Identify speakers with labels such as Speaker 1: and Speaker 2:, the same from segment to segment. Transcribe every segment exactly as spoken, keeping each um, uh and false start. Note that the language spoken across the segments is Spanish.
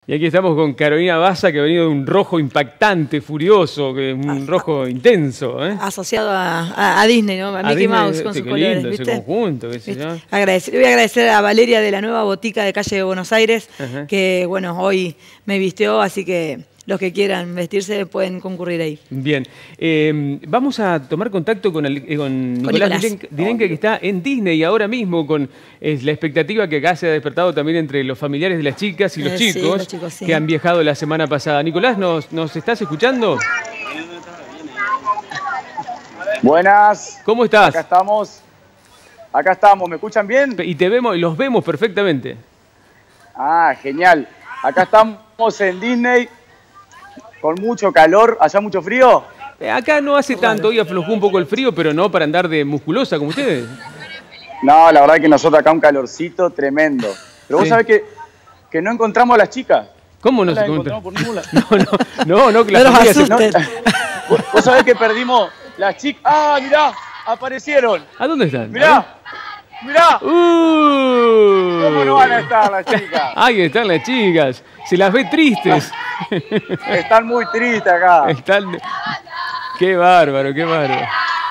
Speaker 1: Y aquí estamos con Carolina Baza, que ha venido de un rojo impactante, furioso, un rojo intenso. ¿eh?
Speaker 2: Asociado a, a, a Disney, ¿no? A, a Mickey Disney, Mouse con sus
Speaker 1: qué
Speaker 2: colores,
Speaker 1: lindo,
Speaker 2: ¿viste?
Speaker 1: Ese conjunto, qué sé yo.
Speaker 2: Agradecer, le voy a agradecer a Valeria de la Nueva Botica de Calle de Buenos Aires, Ajá. que bueno, hoy me vistió, así que los que quieran vestirse pueden concurrir ahí.
Speaker 1: Bien, eh, vamos a tomar contacto con, el, con, con Nicolás, Nicolás. Dilenque, que está en Disney ahora mismo, con es, la expectativa que acá se ha despertado también entre los familiares de las chicas y los, eh, chicos, sí, los chicos sí. que han viajado la semana pasada. Nicolás, ¿nos, nos estás escuchando?
Speaker 3: Buenas.
Speaker 1: ¿Cómo estás?
Speaker 3: Acá estamos. Acá estamos. ¿Me escuchan bien?
Speaker 1: Y te vemos, y los vemos perfectamente.
Speaker 3: Ah, genial. Acá estamos en Disney. Con mucho calor, ¿allá mucho frío?
Speaker 1: Eh, acá no hace tanto, hoy aflojó un poco el frío, pero no para andar de musculosa como ustedes.
Speaker 3: No, la verdad que nosotros acá un calorcito tremendo. Pero sí. vos sabés que, que no encontramos a las chicas.
Speaker 1: ¿Cómo no,
Speaker 3: no
Speaker 1: se
Speaker 3: encontramos por ningún lado?
Speaker 1: No, no, no, no, que
Speaker 2: las familias se...
Speaker 3: no, ¿Vos, vos sabés que perdimos las chicas. ¡Ah, mirá! Aparecieron.
Speaker 1: ¿A dónde están?
Speaker 3: Mirá. ¡Mirá!
Speaker 1: Uh,
Speaker 3: ¿Cómo no van a estar las chicas?
Speaker 1: Ahí están las chicas. Se las ve tristes.
Speaker 3: Están muy tristes acá.
Speaker 1: Están... Qué bárbaro, qué bárbaro.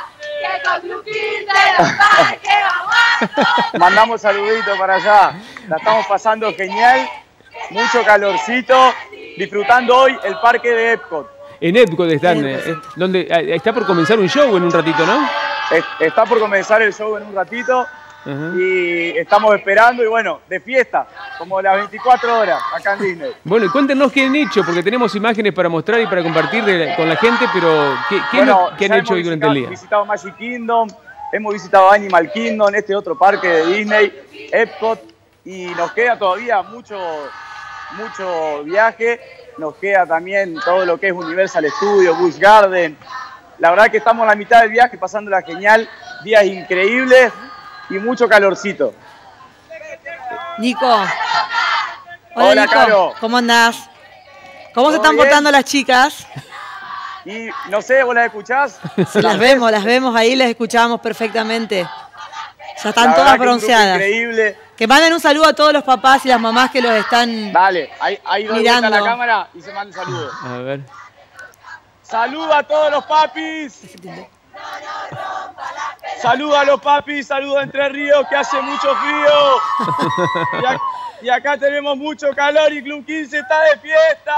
Speaker 3: Mandamos saluditos para allá. La estamos pasando genial. Mucho calorcito. Disfrutando hoy el parque de Epcot.
Speaker 1: En Epcot están. Eh, donde, está por comenzar un show en un ratito, ¿no?
Speaker 3: Está por comenzar el show en un ratito. Uh-huh. Y estamos esperando y bueno, de fiesta, como las veinticuatro horas acá en Disney.
Speaker 1: Bueno, y cuéntenos qué han hecho, porque tenemos imágenes para mostrar y para compartir de, con la gente, pero ¿qué, qué,
Speaker 3: bueno,
Speaker 1: ¿qué han hecho hoy durante el día?
Speaker 3: Hemos visitado Magic Kingdom, hemos visitado Animal Kingdom, este otro parque de Disney, Epcot, y nos queda todavía mucho, mucho viaje, nos queda también todo lo que es Universal Studios, Busch Garden. La verdad que estamos a la mitad del viaje, pasándola genial, días increíbles. Y mucho calorcito.
Speaker 2: Nico. Hola,
Speaker 3: Hola
Speaker 2: Nico.
Speaker 3: Caro.
Speaker 2: ¿Cómo andás? ¿Cómo se están bien? portando las chicas?
Speaker 3: Y no sé, ¿vos las escuchás?
Speaker 2: Sí, las vemos, las vemos ahí, las escuchamos perfectamente. Ya están todas bronceadas.
Speaker 3: Increíble.
Speaker 2: Que manden un saludo a todos los papás y las mamás que los están
Speaker 3: Dale, ahí, ahí doy
Speaker 2: mirando.
Speaker 3: vuelta la cámara y se manda un saludo.
Speaker 1: A ver.
Speaker 3: Saludo a todos los papis. Saluda a los papis, saluda a Entre Ríos, que hace mucho frío. Y, a, y acá tenemos mucho calor y Club quince está de fiesta.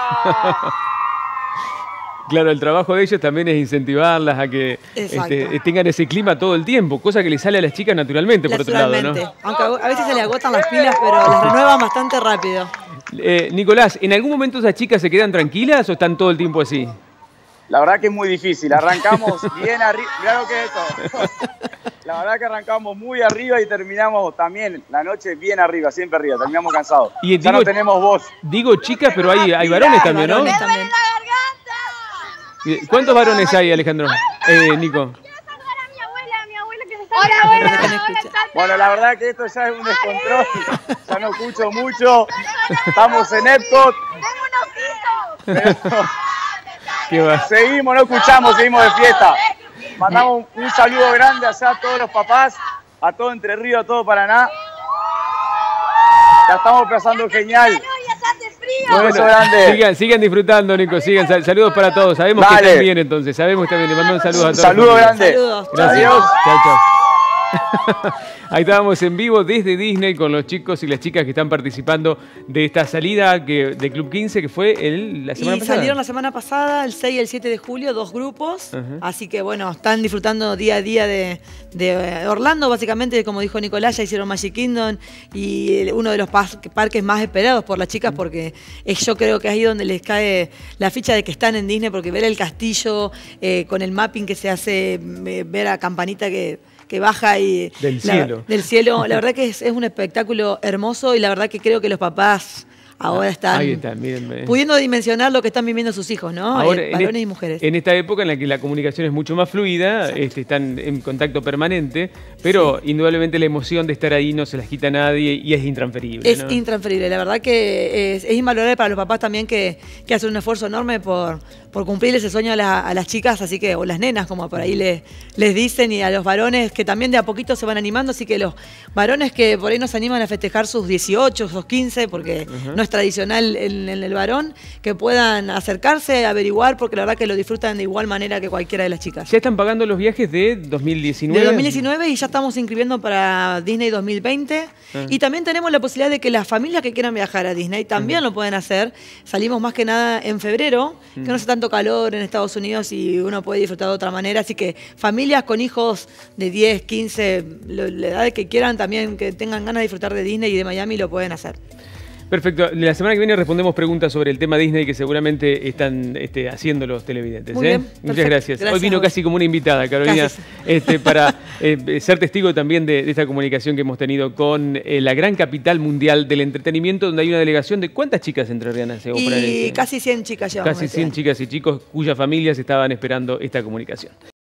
Speaker 1: Claro, el trabajo de ellos también es incentivarlas a que este, tengan ese clima todo el tiempo, cosa que les sale a las chicas naturalmente, por otro lado, ¿no?
Speaker 2: Aunque a veces se les agotan las pilas, pero las renuevan bastante rápido.
Speaker 1: Eh, Nicolás, ¿en algún momento esas chicas se quedan tranquilas o están todo el tiempo así?
Speaker 3: La verdad que es muy difícil, arrancamos bien arriba, mirá lo que es esto. La verdad que arrancamos muy arriba y terminamos también la noche bien arriba, siempre arriba, terminamos cansados.
Speaker 1: Y
Speaker 3: ya
Speaker 1: digo,
Speaker 3: no tenemos voz.
Speaker 1: Digo chicas, pero hay, hay varones también, ¿no?
Speaker 2: Varones también.
Speaker 1: ¿Cuántos varones hay, Alejandro? Eh, Nico.
Speaker 4: Hola, hola, hola.
Speaker 3: Bueno, la verdad que esto ya es un descontrol, ya no escucho mucho, estamos en Epcot. Pero,
Speaker 1: ¿Qué va?
Speaker 3: Seguimos, no escuchamos, seguimos de fiesta. Mandamos un, un saludo grande allá a todos los papás, a todo Entre Ríos, a todo Paraná. La estamos pasando genial.
Speaker 1: Bueno, beso grande. Sigan, sigan disfrutando, Nico, sigan. Sal, saludos para todos. Sabemos Dale. que están bien entonces, sabemos que están bien. Le mando un saludo a todos.
Speaker 3: Saludo grande.
Speaker 2: Saludos.
Speaker 1: Gracias. Adiós. Chao, chao. Ahí estábamos en vivo desde Disney con los chicos y las chicas que están participando de esta salida que, de Club quince, que fue el, la semana
Speaker 2: y
Speaker 1: pasada.
Speaker 2: Salieron la semana pasada, el seis y el siete de julio, dos grupos. Uh-huh. Así que bueno, están disfrutando día a día de, de Orlando, básicamente, como dijo Nicolás, ya hicieron Magic Kingdom y uno de los parques más esperados por las chicas, porque es, yo creo que es ahí donde les cae la ficha de que están en Disney, porque ver el castillo eh, con el mapping que se hace, ver a Campanita que... que baja y
Speaker 1: del
Speaker 2: la,
Speaker 1: cielo.
Speaker 2: Del cielo. La verdad que es, es un espectáculo hermoso y la verdad que creo que los papás ahora están
Speaker 1: Ahí está, mírenme.
Speaker 2: pudiendo dimensionar lo que están viviendo sus hijos, ¿no?
Speaker 1: Ahora,
Speaker 2: eh, varones
Speaker 1: en
Speaker 2: y mujeres.
Speaker 1: En esta época en la que la comunicación es mucho más fluida, este, están en contacto permanente, pero sí. indudablemente la emoción de estar ahí no se las quita a nadie y es intransferible.
Speaker 2: Es
Speaker 1: ¿no?
Speaker 2: intransferible. La verdad que es, es invalorable para los papás también que, que hacen un esfuerzo enorme por, por cumplir ese sueño a, la, a las chicas, así que, o las nenas, como por ahí les, les dicen, y a los varones que también de a poquito se van animando, así que los varones que por ahí nos animan a festejar sus dieciocho, sus quince, porque uh-huh. no más tradicional en, en el varón, que puedan acercarse, averiguar, porque la verdad que lo disfrutan de igual manera que cualquiera de las chicas.
Speaker 1: ¿Ya están pagando los viajes de dos mil diecinueve?
Speaker 2: De dos mil diecinueve y ya estamos inscribiendo para Disney dos mil veinte. Ah. Y también tenemos la posibilidad de que las familias que quieran viajar a Disney también uh-huh. lo pueden hacer. Salimos más que nada en febrero, uh-huh. que no hace tanto calor en Estados Unidos y uno puede disfrutar de otra manera. Así que familias con hijos de diez, quince, la edad que quieran también, que tengan ganas de disfrutar de Disney y de Miami, lo pueden hacer.
Speaker 1: Perfecto. La semana que viene respondemos preguntas sobre el tema Disney que seguramente están este, haciendo los televidentes.
Speaker 2: Muy
Speaker 1: ¿eh?
Speaker 2: bien,
Speaker 1: Muchas
Speaker 2: perfecto.
Speaker 1: gracias.
Speaker 2: Gracias.
Speaker 1: Hoy vino casi como una invitada, Carolina, este, para eh, ser testigo también de, de esta comunicación que hemos tenido con eh, la gran capital mundial del entretenimiento, donde hay una delegación de ¿cuántas chicas entrerrianas?
Speaker 2: Y casi cien chicas llevamos.
Speaker 1: Casi cien chicas y chicos cuyas familias estaban esperando esta comunicación.